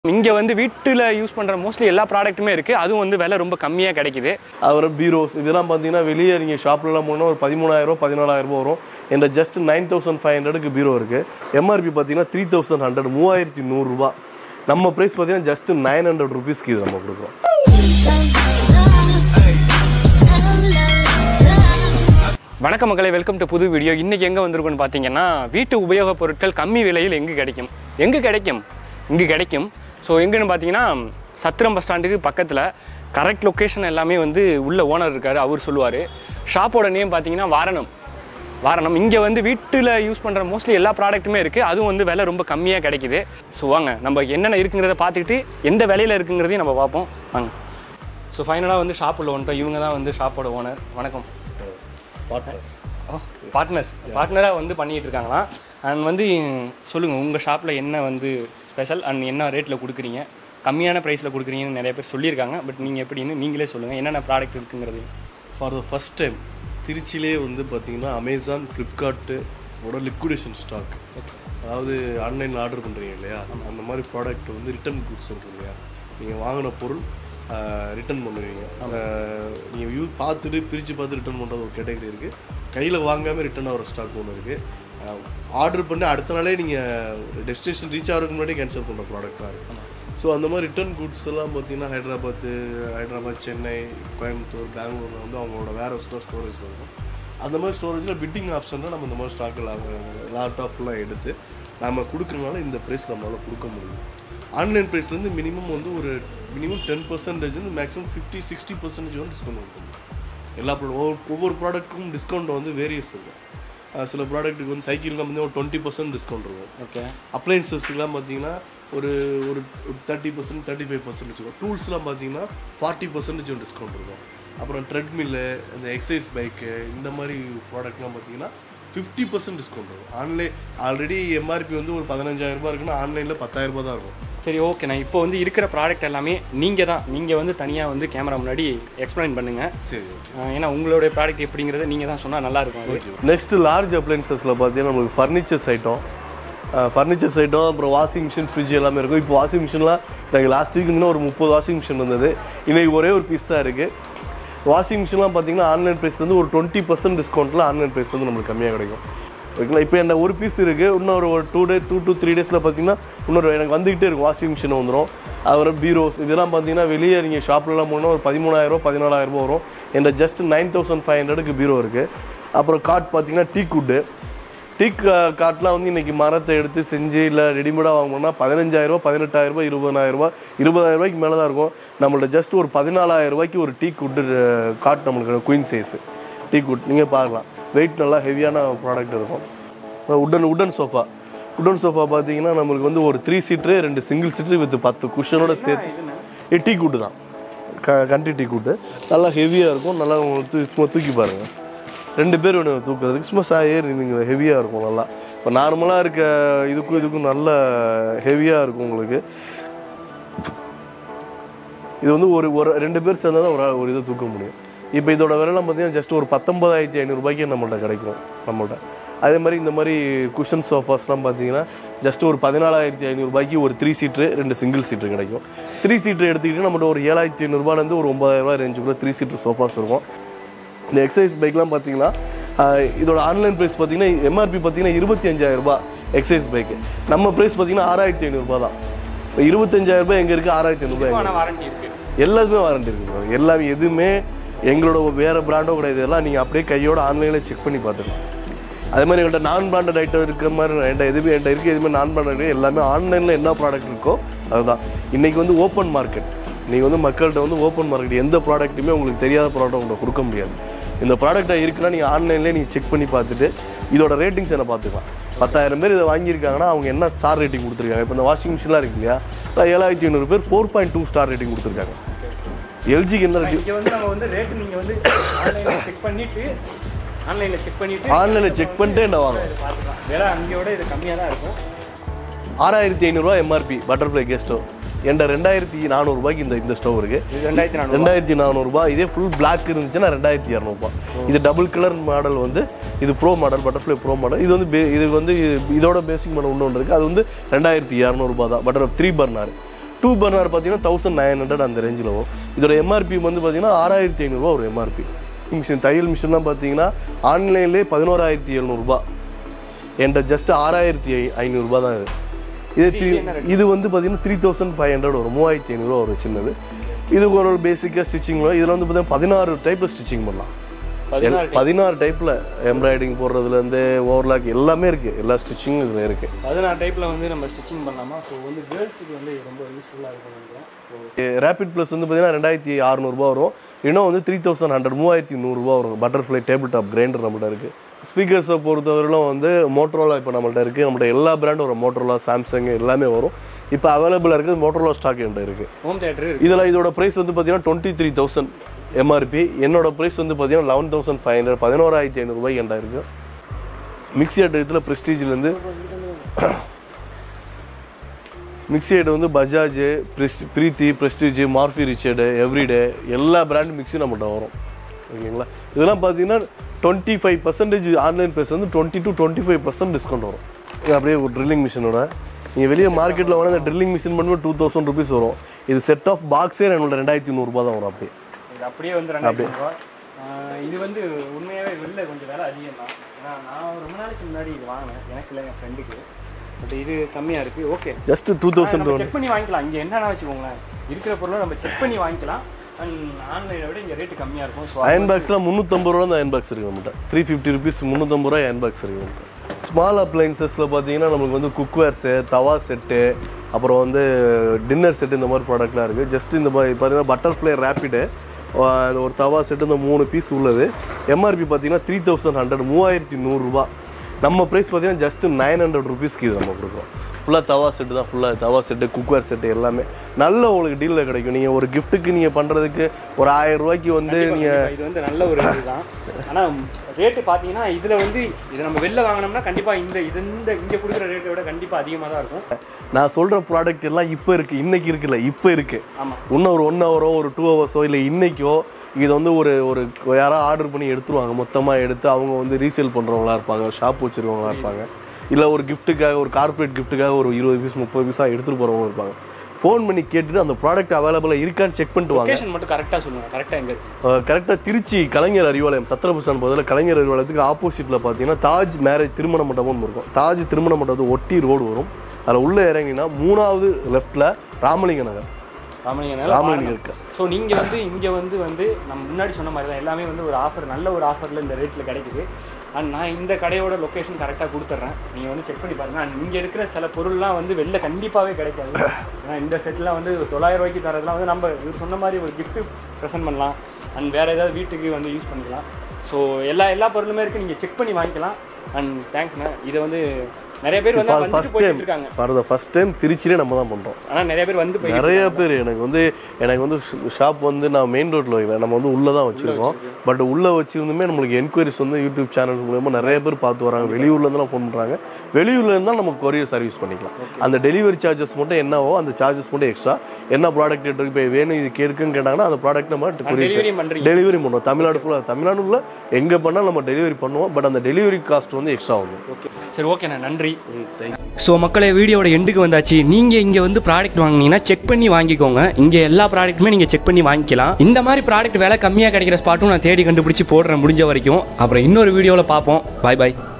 இங்க வந்து வீட்டுல யூஸ் பண்ற மோஸ்ட்லி எல்லா ப்ராடக்ட்டுமே இருக்கு. அதுவும் வந்து விலை ரொம்ப கம்மியா கிடைக்குது. அப்புறம் பீரோஸ் இதெல்லாம் பார்த்தீங்கன்னா வெளியே நீங்கள் ஷாப்லலாம் போனால் ஒரு 13000 14000 வரும். என்ற ஜஸ்ட் 9500க்கு பீரோ இருக்குது. எம்ஆர்பி பார்த்தீங்கன்னா 3100 3100 ரூபா. நம்ம ப்ரைஸ் பார்த்தீங்கன்னா ஜஸ்ட் 900 ருபீஸ்க்கு இது நம்ம கொடுக்குறோம். வணக்கம் மக்களே, வெல்கம் டு புது வீடியோ. இன்னைக்கு எங்கே வந்திருக்குன்னு பார்த்தீங்கன்னா வீட்டு உபயோகப் பொருட்கள் கம்மி விலையில் எங்கே கிடைக்கும். ஸோ எங்கன்னு பார்த்தீங்கன்னா சத்திரம் பஸ் ஸ்டாண்டுக்கு பக்கத்தில் கரெக்ட் லொக்கேஷன் எல்லாமே வந்து உள்ள ஓனர் இருக்கார், அவர் சொல்லுவார். ஷாப்போட நேம் பார்த்தீங்கன்னா வாரணம். இங்கே வந்து வீட்டில் யூஸ் பண்ணுற மோஸ்ட்லி எல்லா ப்ராடக்ட்டுமே இருக்குது. அதுவும் வந்து விலை ரொம்ப கம்மியாக கிடைக்குது. ஸோ வாங்க நம்ம என்னென்ன இருக்குங்கிறத பார்த்துக்கிட்டு எந்த விலையில் இருக்குங்கிறதையும் நம்ம பார்ப்போம் வாங்க. ஸோ ஃபைனலாக வந்து ஷாப்பில் வந்துட்டோம். இவங்க தான் வந்து ஷாப்போட ஓனர். வணக்கம். பார்ட்னராக வந்து பண்ணிகிட்டு இருக்காங்களாம். அண்ட் வந்து சொல்லுங்கள், உங்கள் ஷாப்பில் என்ன வந்து ஸ்பெஷல் அண்ட் என்ன ரேட்டில் கொடுக்குறீங்க, கம்மியான ப்ரைஸில் கொடுக்குறீங்கன்னு நிறைய பேர் சொல்லியிருக்காங்க. பட் நீங்கள் எப்படின்னு நீங்களே சொல்லுங்கள், என்னென்ன ப்ராடக்ட் இருக்குங்கிறது. ஃபார் த ஃபஸ்ட் டைம் திருச்சியிலே வந்து பார்த்தீங்கன்னா அமேசான், ஃப்ளிப்கார்ட்டோட லிக்விடேஷன் ஸ்டாக், அதாவது ஆன்லைனில் ஆர்டர் பண்ணுறீங்க இல்லையா, அந்த மாதிரி ப்ராடக்ட் வந்து ரிட்டன் குட்ஸ் இருக்கும் இல்லையா, நீங்கள் வாங்கின பொருள் ரிட்டன் பண்ணுவீங்க. நீங்கள் பார்த்துட்டு பிரித்து பார்த்து ரிட்டன் பண்ணுறது ஒரு கேட்டகரி இருக்குது. கையில் வாங்காமல் ரிட்டன் ஆகிற ஸ்டாக் ஒன்று இருக்குது. ஆர்டர் பண்ணி அடுத்த நாளே நீங்கள் டெஸ்டினேஷன் ரீச் ஆகிறதுக்கு முன்னாடி கேன்சல் பண்ணுற ப்ராடக்டாக இருக்குது. ஸோ அந்த மாதிரி ரிட்டன் குட்ஸ் எல்லாம் பார்த்தீங்கன்னா ஹைதராபாத், சென்னை, கோயம்புத்தூர், பெங்களூரில் வந்து அவங்களோட வேறு ஸ்டோரேஜ் இருக்கும். அந்த மாதிரி ஸ்டோரேஜில் பிட்டிங் ஆப்ஷனில் நம்ம இந்த மாதிரி ஸ்டாக்கில் லேப்டாப்லாம் எடுத்து நம்ம கொடுக்குறதுனால இந்த ப்ரைஸ் நம்மளால் கொடுக்க முடியும். ஆன்லைன் ப்ரைஸ்லேருந்து மினிமம் 10% வந்து மேக்ஸிமம் 50-60% வந்து டிஸ்கவுண்ட் இருக்கும். எல்லா ஒவ்வொரு ப்ராடக்ட்டுக்கும் டிஸ்கவுண்ட் வந்து வேரியஸ் இருக்கும். சில ப்ராடக்ட்டுக்கு வந்து சைக்கிள்லாம் வந்து ஒரு 20% டிஸ்கவுண்ட் இருக்கும். ஓகே. அப்ளைன்சஸ்லாம் பார்த்தீங்கன்னா ஒரு 30% 35% இருக்கும். டூல்ஸ்லாம் பார்த்தீங்கன்னா 40% டிஸ்கவுண்ட் இருக்கும். அப்புறம் ட்ரெட்மில்லு, இந்த எக்ஸசைஸ் பைக்கு, இந்த மாதிரி ப்ராடக்ட்லாம் பார்த்தீங்கன்னா 50% டிஸ்கவுண்ட் இருக்கும். ஆன்லைன் ஆல்ரெடி எம்ஆர்பி வந்து ஒரு 15000 ரூபா இருக்குன்னா ஆன்லைனில் 10000 ரூபா தான் இருக்கும். சரி, ஓகே. நான் இப்போ வந்து இருக்கிற ப்ராடக்ட் எல்லாமே நீங்கள் வந்து தனியாக வந்து கேமரா முன்னாடி எக்ஸ்பிளைன் பண்ணுங்கள். சரி. ஏன்னா உங்களுடைய ப்ராடக்ட் எப்படிங்கிறத நீங்கள் தான் சொன்னால் நல்லாயிருக்கும். நெக்ஸ்ட் லார்ஜ் அப்ளைன்சஸில் பார்த்தீங்கன்னா நம்மளுக்கு ஃபர்னிச்சர்ஸ் ஐட்டம், அப்புறம் வாஷிங் மிஷின், ஃப்ரிட்ஜ் எல்லாமே இருக்கும். இப்போ வாஷிங் மிஷின்லாம் நாங்கள் லாஸ்ட் வீக் வந்து ஒரு 30 வாஷிங் மிஷின் வந்தது. இன்றைக்கி ஒரே ஒரு பீஸ் தான் இருக்குது. வாஷிங் மிஷின்லாம் பார்த்தீங்கன்னா ஆன்லைன் ப்ரைஸ்லேருந்து ஒரு 20% டிஸ்கவுண்ட்டில் ஆன்லைன் ப்ரைஸ் வந்து நம்மளுக்கு கம்மியாக கிடைக்கும். ஓகேங்களா. இப்போ என்ன ஒரு பீஸ் இருக்குது, இன்னொரு ஒரு 2 to 3 டேஸில் பார்த்தீங்கன்னா இன்னொரு எனக்கு வந்துக்கிட்டே இருக்கும். வாஷிங் மிஷின் வந்துடும். அப்புறம் பீரோஸ் இதெல்லாம் பார்த்தீங்கன்னா வெளியே நீங்கள் ஷாப்லலாம் போனால் ஒரு 13000 14000 வரும். என்ற ஜஸ்ட் 9500க்கு பீரோ இருக்குது. அப்புறம் காட் பார்த்தீங்கன்னா டீக் காட்லாம் வந்து இன்றைக்கி மரத்தை எடுத்து செஞ்சு இல்லை ரெடிமேடாக வாங்கினோம்னா 15000 18000 20000 ரூபாய்க்கு மேலே தான் இருக்கும். நம்மள்ட்ட ஜஸ்ட் ஒரு 14000 ரூபாய்க்கு ஒரு டீக் வுட்டு காட் நம்மளுக்கு குயின் சைஸு டீக் வுட் நீங்கள் பார்க்கலாம். வெயிட் நல்லா ஹெவியான ப்ராடக்ட் இருக்கும். உட்டன் சோஃபா பார்த்தீங்கன்னா நம்மளுக்கு வந்து ஒரு 3 சீட்ரு 2 சிங்கிள் சீட்ரு வித் 10 குஷனோட சேர்த்து டீக் வுட்டு தான். கண்ட்ரி டீக் வுட்டு நல்லா ஹெவியாக இருக்கும். நல்லா தூக்கி பாருங்கள், 2 பேர் வேணும் தூக்குறதுக்கு. சும்மா ஏறி நீங்கள் ஹெவியாக இருக்கும். நல்லா இப்போ நார்மலாக இருக்க இதுக்கும் நல்ல ஹெவியாக இருக்கும் உங்களுக்கு. இது வந்து ஒரு 2 பேர் சேர்ந்தால் தான் ஒரு இதை தூக்க முடியும். இப்போ இதோட விலைலாம் பார்த்தீங்கன்னா ஜஸ்ட் ஒரு 19500 ரூபாய்க்கு நம்மள்ட்ட கிடைக்கும். அதே மாதிரி இந்த மாதிரி குஷன் சோஃபாஸ்லாம் பார்த்தீங்கன்னா ஜஸ்ட் ஒரு 14500 ரூபாய்க்கு ஒரு 3 சீட்ரு 2 சிங்கிள் சீட்ரு கிடைக்கும். 3 சீட்ரு எடுத்துக்கிட்டு நம்மள்ட்ட ஒரு 7500 ரூபாயிலேருந்து ஒரு 9000 ரூபாய் ரேஞ்சுக்குள்ள 3 சீட்ரு சோஃபாஸ் இருக்கும். இந்த எக்ஸசைஸ் பைக்லாம் பார்த்தீங்கன்னா இதோட ஆன்லைன் ப்ரைஸ் பார்த்தீங்கன்னா எம்ஆர்பி பார்த்தீங்கன்னா 25000 ரூபாய் எக்ஸசைஸ் பைக்கு. நம்ம ப்ரைஸ் பார்த்தீங்கன்னா 6500 ரூபா தான். இப்போ 25000 ரூபாய் எங்கே இருக்குது, 6500 ரூபாய் எல்லாத்துமே வாரண்டி இருக்குது. எல்லாமே எதுவுமே எங்களோட வேறு பிராண்டோ கிடையாது. இதெல்லாம் நீங்கள் அப்படியே கையோட ஆன்லைனில் செக் பண்ணி பார்த்துக்கலாம். அதே மாதிரி எங்கள்கிட்ட நான் பிராண்டட் ஐட்டம் இருக்கிற மாதிரி என்கிட்ட எதுவுமே நான் பிராண்டட் எல்லாமே ஆன்லைனில் என்ன ப்ராடக்ட் இருக்கோ அதுதான். இன்றைக்கி வந்து ஓப்பன் மார்க்கெட். நீங்கள் வந்து மக்கள்கிட்ட வந்து ஓப்பன் மார்க்கெட் எந்த ப்ராடக்ட்டுமே உங்களுக்கு தெரியாத ப்ராடக்ட் உங்களுக்கு கொடுக்க முடியாது. இந்த ப்ராடக்டாக இருக்குன்னா நீங்கள் ஆன்லைன்லேயே நீங்கள் செக் பண்ணி பார்த்துட்டு இதோட ரேட்டிங்ஸ் என்ன பார்த்துக்கலாம். 10000 பேர் இதை வாங்கியிருக்காங்கன்னா அவங்க என்ன ஸ்டார் ரேட்டிங் கொடுத்துருக்காங்க. இப்போ இந்த வாஷிங் மிஷின்லாம் இருக்கு இல்லையா, 7500 பேர் 4.2 ஸ்டார் ரேட்டிங் கொடுத்துருக்காங்க. எல்ஜிக்கு என்ன ரேட்டிங் ஆன்லைனில் செக் பண்ணிட்டு என்ன வாங்க. 6500 ரூபா எம்ஆர்பி பட்டர்ஃப்ளை கேஸ் ஸ்டவ். என்கிட்ட 2400 ரூபாய்க்கு இந்த ஸ்டவ் இருக்குது. 2400 ரூபாய். இதே ஃபுல் பிளாக் இருந்துச்சுன்னா 2200 ரூபாய். இது டபுள் கலர் மாடல் வந்து இது pro model, Butterfly pro model. இது வந்து இதோட பேசிக் மாடல் இன்னொன்று இருக்குது. அது வந்து 2200 ரூபாய் தான். பட்டர் 3 பர்னர் 2 பர்னர் பார்த்தீங்கன்னா 1900 அந்த ரேஞ்சில் வரும். இதோட எம்ஆர்பி வந்து பார்த்தீங்கன்னா 6500 ஒரு எம்ஆர்பி. மிஷின் தையல் மிஷின்லாம் பார்த்தீங்கன்னா ஆன்லைன்லேயே 11700 என்கிட்ட ஜஸ்ட் 6500 தான் இது வந்து பார்த்தீங்கன்னா 3500 வரும், 3500 ஒரு சின்னது. இதுக்கு ஒரு பேசிக்காக ஸ்டிச்சிங் வரும். இதில் வந்து பார்த்தீங்கன்னா 16 டைப்பில் ஸ்டிச்சிங் பண்ணலாம். 16 டைப்பில் எம்ப்ராய்டிங் போடுறதுலேருந்து ஓவர்லாக் எல்லாமே இருக்குது, எல்லா ஸ்டிச்சிங்கும் இதில் இருக்குது. 16 டைப்பில் வந்து நம்ம ஸ்டிச்சிங் பண்ணலாமா? ஸோ வந்து கேர்ள்ஸுக்கு வந்து ரொம்ப யூஸ்ஃபுல்லாக இருக்கும் நினைக்கிறேன். ரேபிட் ப்ளஸ் வந்து பார்த்தீங்கன்னா 2600 வரும். இன்னும் வந்து 3100 3100 வரும். பட்டர்ஃப்ளை டேபிள் டாப் கிரைண்டர் நம்மள்ட்ட இருக்குது. ஸ்பீக்கர்ஸை பொறுத்தவரையிலும் வந்து மோட்டரோலா இப்போ நம்மள்ட்ட இருக்குது. நம்மள்ட்ட எல்லா பிராண்டும் வரும், மோட்டரோலா, சாம்சங் எல்லாமே வரும். இப்போ அவைலபிளாக இருக்குது மோட்டரோலா ஸ்டாக் என்கிட்ட இருக்குது. ஹோம் தியேட்டர் இதில் இதோட ப்ரைஸ் வந்து பார்த்தீங்கன்னா 23,000 எம்ஆர்பி. என்னோட ப்ரைஸ் வந்து பார்த்தீங்கன்னா 11,500 11,500 என்கிட்ட இருக்குது. மிக்ஸி ஐட்டத்தில் ப்ரெஸ்டீஜ்லேருந்து மிக்ஸி ஐட்டம் வந்து Bajaj, Preethi, Prestige, Morphy, Richards, Everyday எல்லா பிராண்ட் மிக்ஸியும் நம்மகிட்ட வரும். ஓகேங்களா? இதெல்லாம் பார்த்தீங்கன்னா 25% ஆன்லைன் ப்ரைஸ் வந்து 20 to 25% டிஸ்கவுண்ட் வரும். இது அப்படியே ஒரு ட்ரில்லிங் மிஷினோட நீங்கள் வெளியே மார்க்கெட்டில் வந்து அந்த ட்ரில்லிங் மிஷின் பண்ணும்போது 2000 rupees வரும். இது செட் ஆஃப் பாக்ஸே என்னோட 2100 தான் வரும். அப்படியே இது அப்படியே வந்து 2000. இது வந்து உண்மையாகவே வெளில கொஞ்சம் வேலை அதிகம் தான். ஏன்னா நான் ரொம்ப நாளைக்கு முன்னாடி இது வாங்கினேன், எனக்கு இல்லை என் ஃப்ரெண்டுக்கு. பட் இது கம்மியாக இருக்குது. ஓகே, ஜஸ்ட் 2000 செக் பண்ணி வாங்கிக்கலாம். இங்கே என்னென்ன வச்சுக்கோங்களேன், இருக்கிற பொருளை நம்ம செக் பண்ணி வாங்கிக்கலாம். ஆன்லைனை விட இங்கே ரேட்டு கம்மியாக இருக்கும். ஸோ அயன் பாக்ஸ்லாம் 350 ரூபா தான் அயன் பாக்ஸ் இருக்குது நம்மகிட்ட. 350 rupees 350 ரூபா அயன் பாக்ஸ் இருக்குது நம்மகிட்ட. ஸ்மால் அப்ளைன்சஸில் பார்த்தீங்கன்னா நம்மளுக்கு வந்து குக்வேர்ஸு, தவா செட்டு, அப்புறம் வந்து டின்னர் செட்டு, இந்த மாதிரி ப்ராடக்ட்லாம் இருக்குது. ஜஸ்ட் இந்த மாதிரி பார்த்தீங்கன்னா பட்டர்ஃப்ளை ரேப்பிடு ஒரு தவா செட்டு இந்த 3 பீஸ் உள்ளது. எம்ஆர்பி பார்த்தீங்கன்னா 3100 3100. நம்ம ப்ரைஸ் பார்த்தீங்கன்னா ஜஸ்ட் 900 rupeesக்கு இது நம்ம கொடுக்குறோம். ஃபுல்லாக தவா செட்டு தான், ஃபுல்லாக தவா செட்டு, குக்வேர் செட்டு எல்லாமே நல்ல உங்களுக்கு டீலில் கிடைக்கும். நீங்கள் ஒரு கிஃப்ட்டுக்கு நீங்கள் பண்ணுறதுக்கு ஒரு 1000 ரூபாய்க்கு வந்து நீங்கள் இது வந்து நல்ல ஒரு இது தான். ஆனால் ரேட்டு பார்த்தீங்கன்னா இதில் வந்து இதை நம்ம வெளில வாங்கினோம்னா கண்டிப்பாக இங்கே கொடுக்குற ரேட்டை விட கண்டிப்பாக அதிகமாக தான் இருக்கும். நான் சொல்கிற ப்ராடக்ட் எல்லாம் இப்போ இருக்குது, இன்றைக்கி இருக்குல்ல, இப்போ இருக்குது. ஆமாம், இன்னும் ஒரு 1 hour ஒரு 2 hours இல்லை இன்றைக்கோ இது வந்து ஒரு யாராவது ஆர்டர் பண்ணி எடுத்துருவாங்க. மொத்தமாக எடுத்து அவங்க வந்து ரீசேல் பண்ணுறவங்களா இருப்பாங்க, ஷாப் வச்சுருக்கவங்களா இருப்பாங்க, இல்லை ஒரு கிஃப்ட்டுக்காக ஒரு கார்பரேட் கிஃப்ட்டுக்காக ஒரு 20 பீஸ் 30 பீஸாக எடுத்துகிட்டு போகிறவங்க இருப்பாங்க. ஃபோன் பண்ணி கேட்டுட்டு அந்த ப்ராடக்ட் அவைலபிளாக இருக்கான்னு செக் பண்ணிட்டு வாங்க. லொகேஷன் மட்டும் கரெக்டாக சொல்லுங்கள். கரெக்டாக எங்கே? கரெக்டாக திருச்சி கலைஞர் அறிவாலயம், சத்திர பஸ் ஸ்டாண்ட் பதில் கலைஞர் அறிவாலயத்துக்கு ஆப்போசிட்டில் பார்த்தீங்கன்னா தாஜ் மேரேஜ் திருமண மண்டபம்னு இருக்கும். தாஜ் திருமண மண்டபத்தை ஒட்டி ரோடு வரும். அதில் உள்ளே இறங்கினா 3வது லெஃப்ட்டில் ராமலிங்க நகர் இருக்கு. ஸோ நீங்கள் வந்து இங்கே வந்து நம்ம முன்னாடி சொன்ன மாதிரி தான் எல்லாமே வந்து ஒரு ஆஃபர், நல்ல ஒரு ஆஃபரில் இந்த ரேட்டில் கிடைக்குது. அண்ட் நான் இந்த கடையோட லொக்கேஷன் கரெக்டாக கொடுத்துட்றேன், நீங்கள் வந்து செக் பண்ணி பாருங்கள். அண்ட் இங்கே இருக்கிற சில பொருள்லாம் வந்து வெளில கண்டிப்பாகவே கிடைக்காது. ஏன்னா இந்த செட்லாம் வந்து 900 ரூபாய்க்கு தரதுலாம் வந்து நம்ம சொன்ன மாதிரி ஒரு கிஃப்ட்டு ப்ரெசென்ட் பண்ணலாம். அண்ட் வேறு ஏதாவது வீட்டுக்கு வந்து யூஸ் பண்ணிக்கலாம். ஸோ எல்லா பொருளுமே இருக்குது, நீங்கள் செக் பண்ணி வாங்கிக்கலாம். அண்ட் தேங்க்ஸ்ண்ணா. இதை வந்து நிறைய பேர் வந்து ஃபர்ஸ்ட் டைம் திருச்சியிலே நம்ம தான் பண்ணுறோம். ஆனால் நிறைய பேர் வந்து நிறைய பேர் எனக்கு வந்து ஷாப் வந்து நான் மெயின் ரோட்டில் வைக்கல, நம்ம வந்து உள்ளே தான் வச்சுருக்கோம். பட் உள்ளே வச்சுருந்துமே நம்மளுக்கு என்கொயரிஸ் வந்து யூடியூப் சேனல் மூலமாக நிறைய பேர் பார்த்து வராங்க. வெளியூர்லேருந்துலாம் ஃபோன் பண்ணுறாங்க. வெளியூரில் இருந்தால் நம்ம கொரியர் சர்வீஸ் பண்ணிக்கலாம். அந்த டெலிவரி சார்ஜஸ் மட்டும் என்னவோ அந்த சார்ஜஸ் மட்டும் எக்ஸ்ட்ரா. என்ன ப்ராடக்ட் இப்போ வேணும் இது கேட்குன்னு கேட்டாங்கன்னா அந்த ப்ராடக்ட் நம்ம டெலிவரி பண்ணுவோம். தமிழ்நாடுக்குள்ள எங்கே பண்ணால் நம்ம டெலிவரி பண்ணுவோம். பட் அந்த டெலிவரி காஸ்ட் வந்து எக்ஸ்ட்ரா ஆகும். ஓகே, சரி, ஓகேண்ணா, நன்றி. ஸோ மக்களே, வீடியோட எண்டுக்கு வந்தாச்சு. நீங்கள் இங்கே வந்து ப்ராடக்ட் வாங்கினீங்கன்னா செக் பண்ணி வாங்கிக்கோங்க. இங்கே எல்லா ப்ராடக்ட்டுமே நீங்கள் செக் பண்ணி வாங்கிக்கலாம். இந்த மாதிரி ப்ராடக்ட் விலை கம்மியாக கிடைக்கிற ஸ்பாட்டும் நான் தேடி கண்டுபிடிச்சி போடுறேன் முடிஞ்ச வரைக்கும். அப்புறம் இன்னொரு வீடியோவில் பார்ப்போம். பாய் பாய்.